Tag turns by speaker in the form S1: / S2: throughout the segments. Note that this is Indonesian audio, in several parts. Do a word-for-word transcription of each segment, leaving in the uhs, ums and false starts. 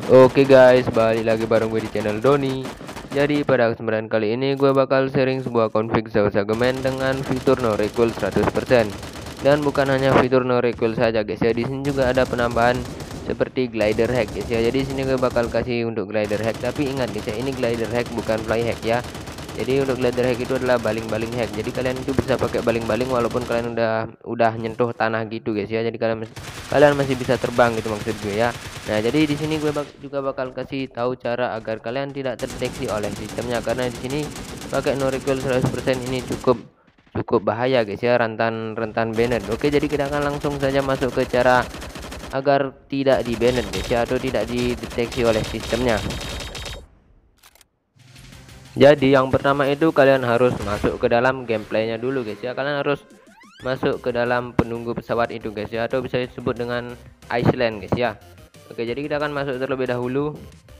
S1: Oke guys, balik lagi bareng gue di channel Doni. Jadi pada kesempatan kali ini gue bakal sharing sebuah config Sagemen dengan fitur no recoil seratus persen. Dan bukan hanya fitur no recoil saja guys ya, di sini juga ada penambahan seperti glider hack guys ya. Jadi sini gue bakal kasih untuk glider hack, tapi ingat guys ya, ini glider hack bukan fly hack ya. Jadi untuk glider hack itu adalah baling-baling hack. Jadi kalian itu bisa pakai baling-baling walaupun kalian udah udah nyentuh tanah gitu guys ya. Jadi kalian kalian masih bisa terbang gitu maksud gue ya. Nah, jadi di sini gue bak juga bakal kasih tahu cara agar kalian tidak terdeteksi oleh sistemnya, karena di sini pakai no recoil seratus persen ini cukup cukup bahaya guys ya, rentan rentan banned. Oke, jadi kita akan langsung saja masuk ke cara agar tidak di banned guys ya, atau tidak dideteksi oleh sistemnya. Jadi yang pertama itu kalian harus masuk ke dalam gameplaynya dulu guys ya. Kalian harus masuk ke dalam penunggu pesawat itu guys ya, atau bisa disebut dengan Iceland guys ya. Oke, jadi kita akan masuk terlebih dahulu.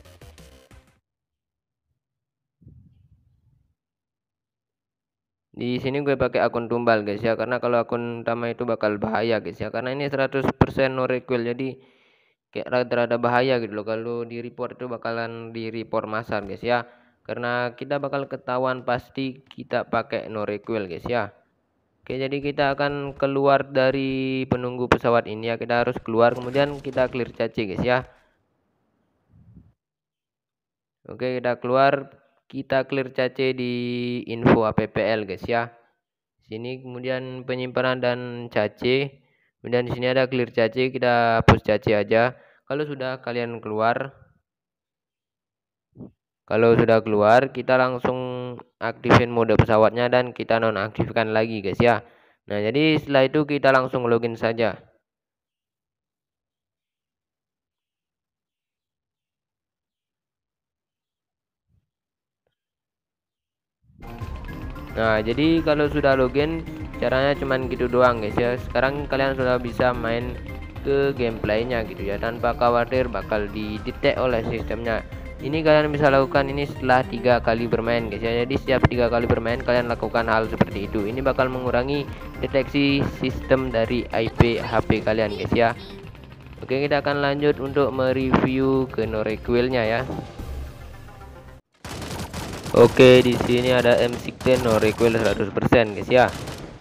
S1: Di sini gue pakai akun tumbal guys ya, karena kalau akun utama itu bakal bahaya guys ya, karena ini seratus persen no recoil, jadi kayak rada-rada bahaya gitu loh. Kalau di report itu bakalan di report massal guys ya, karena kita bakal ketahuan pasti kita pakai no recoil guys ya. Oke, jadi kita akan keluar dari penunggu pesawat ini ya, kita harus keluar, kemudian kita clear cache guys ya. Oke, kita keluar, kita clear cache di info appl guys ya. Sini kemudian penyimpanan dan cache, kemudian di sini ada clear cache, kita hapus cache aja. Kalau sudah kalian keluar, kalau sudah keluar kita langsung aktifin mode pesawatnya dan kita nonaktifkan lagi guys ya. Nah, jadi setelah itu kita langsung login saja. Nah, jadi kalau sudah login caranya cuman gitu doang guys ya. Sekarang kalian sudah bisa main ke gameplaynya gitu ya, tanpa khawatir bakal didetek oleh sistemnya. Ini kalian bisa lakukan ini setelah tiga kali bermain guys ya. Jadi setiap tiga kali bermain kalian lakukan hal seperti itu. Ini bakal mengurangi deteksi sistem dari I P H P kalian guys ya. Oke, kita akan lanjut untuk mereview ke no recoil-nya ya. Oke, di sini ada M enam belas no recoil seratus persen guys ya.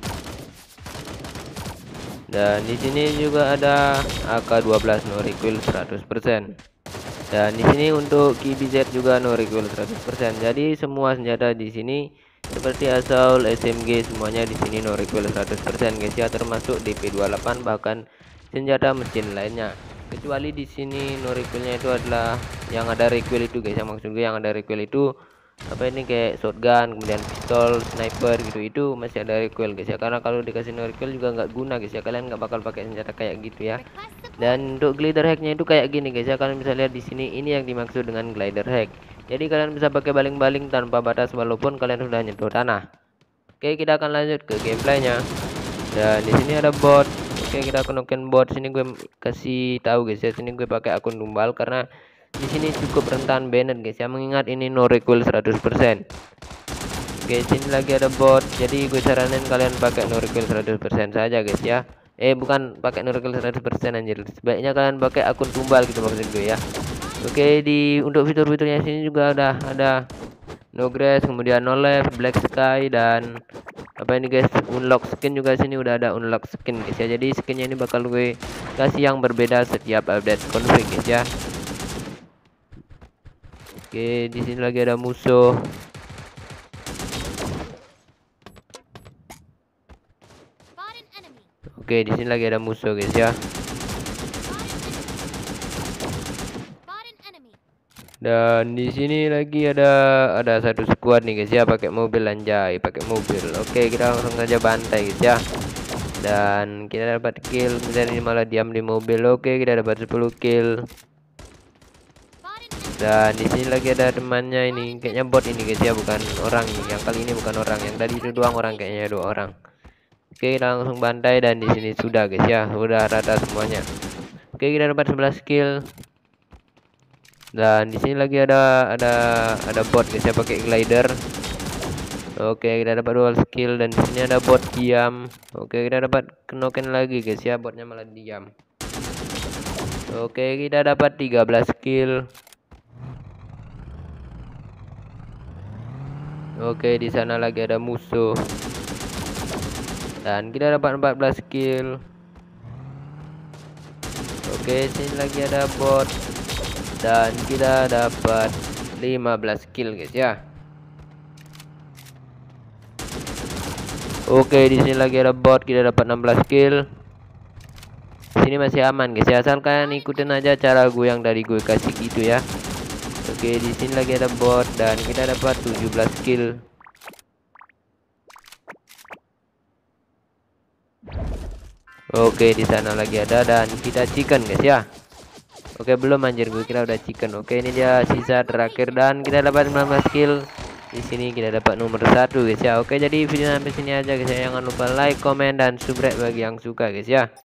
S1: Dan di sini juga ada A K dua belas no recoil seratus persen. Dan di sini untuk K B Z juga no recoil seratus persen. Jadi semua senjata di sini seperti assault, S M G semuanya di sini no recoil seratus persen guys ya, termasuk D P dua puluh delapan bahkan senjata mesin lainnya. Kecuali di sini no recoilnya itu adalah yang ada recoil itu guys ya, maksud gue yang ada recoil itu apa ini kayak shotgun, kemudian pistol, sniper gitu, itu masih ada recoil guys ya. Karena kalau dikasih no recoil juga nggak guna guys ya, kalian nggak bakal pakai senjata kayak gitu ya. Dan untuk glider hacknya itu kayak gini guys ya, kalian bisa lihat di sini, ini yang dimaksud dengan glider hack. Jadi kalian bisa pakai baling-baling tanpa batas walaupun kalian sudah nyentuh tanah. Oke, kita akan lanjut ke gameplaynya. Dan di sini ada bot. Oke, kita konekin bot. Sini gue kasih tahu guys ya, sini gue pakai akun tumbal karena di sini cukup rentan banned guys ya, mengingat ini no recoil seratus persen. Oke, sini lagi ada bot. Jadi gue saranin kalian pakai no recoil seratus persen saja guys ya. Eh bukan pakai no recoil seratus persen anjir. Sebaiknya kalian pakai akun tumbal gitu maksud gue ya. Oke, di untuk fitur-fiturnya sini juga ada ada no grass, kemudian no left, black sky, dan apa ini guys, unlock skin juga. Sini udah ada unlock skin guys ya. Jadi skinnya ini bakal gue kasih yang berbeda setiap update config guys ya. Oke, di sini lagi ada musuh. Oke, di sini lagi ada musuh guys ya. Dan di sini lagi ada ada satu squad nih guys ya, pakai mobil anjay, pakai mobil. Oke, kita langsung aja bantai guys ya. Dan kita dapat kill, kemudian ini malah diam di mobil. Oke, kita dapat sepuluh kill. Dan di sini lagi ada temannya, ini kayaknya bot ini guys ya, bukan orang. Yang kali ini bukan orang, yang tadi itu doang orang, kayaknya dua orang. Oke, kita langsung bantai dan di sini sudah guys ya, sudah rata semuanya. Oke, kita dapat sebelas kill. Dan di sini lagi ada ada ada bot guys ya, pakai glider. Oke, kita dapat dual skill dan di sini ada bot diam. Oke, kita dapat kenokin lagi guys ya, botnya malah diam. Oke, kita dapat tiga belas kill. Oke, di sana lagi ada musuh. Dan kita dapat empat belas kill. Oke, sini lagi ada bot. Dan kita dapat lima belas kill, guys ya. Oke, di sini lagi ada bot, kita dapat enam belas kill. Sini masih aman, guys ya. Asal kalian ikutin aja cara gue yang dari gue kasih gitu ya. Oke, di sini lagi ada bot dan kita dapat tujuh belas kill. Oke, di sana lagi ada dan kita chicken, guys ya. Oke, belum anjir, gue kira udah chicken. Oke, ini dia sisa terakhir dan kita dapat sembilan belas kill. Di sini kita dapat nomor satu, guys ya. Oke, jadi video sampai sini aja, guys ya. Jangan lupa like, comment dan subscribe bagi yang suka, guys ya.